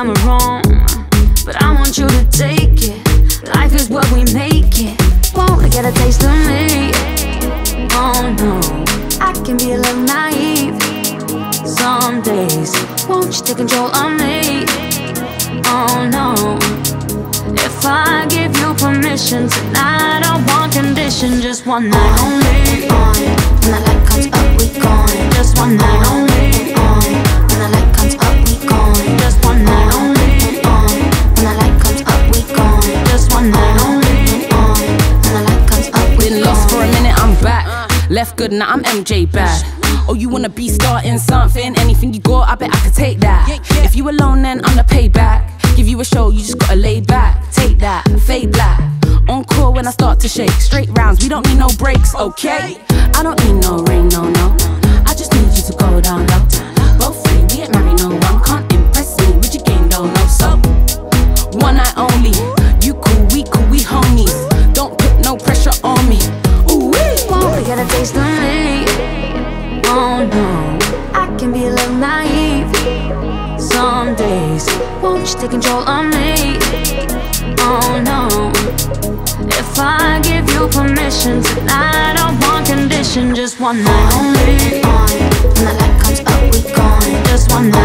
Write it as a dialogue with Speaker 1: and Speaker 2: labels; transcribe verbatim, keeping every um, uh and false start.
Speaker 1: I'm wrong, but I want you to take it. Life is what we make it. Won't get a taste of me? Oh no, I can be a little naive some days. Won't you take control of me? Oh no, if I give you permission tonight, I want condition. Just one night only. On, when the light comes up, we gone. Just one night only. On, when the light comes up, we gone. Just one night only. On, when the light comes up, we gone. Just one night only. On, when the light comes up, we gone.
Speaker 2: Been lost for a minute, I'm back. Left good, now I'm M J bad. Oh, you wanna be starting something? Anything you got, I bet I could take that. If you alone, then I'm the payback. Give you a show, you just gotta lay back. Take that, fade black. Encore when I start to shake. Straight rounds, we don't need no breaks, okay? I don't need no ring, no, no. I just need you to go down low. Both free, we ain't married, no one. Can't impress me with your game, don't know. So, one night only. You cool, we cool, we homies. Don't put no pressure on me. Ooh, wee.
Speaker 1: Won't get a taste of me? Oh no, I can be a little naive some days. Won't you take control of me? Oh no, if I give you permission tonight, I want condition. Just one night only. On, when the light comes up, we gone. Just one night.